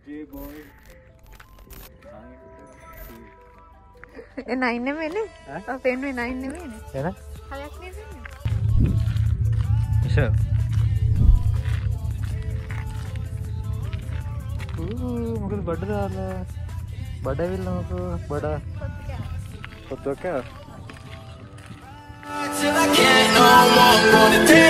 J-boy. ඒ 9 නෙමෙයිනේ. ඔව් පේන්නේ 9 නෙමෙයිනේ. එහෙනම් 6ක් නෙමෙයිනේ. Sure. මොකද බඩ දාලා බඩ ඇවිල්ලා මොකෝ බඩ පොත් කෑ. Till I can't no more, gonna take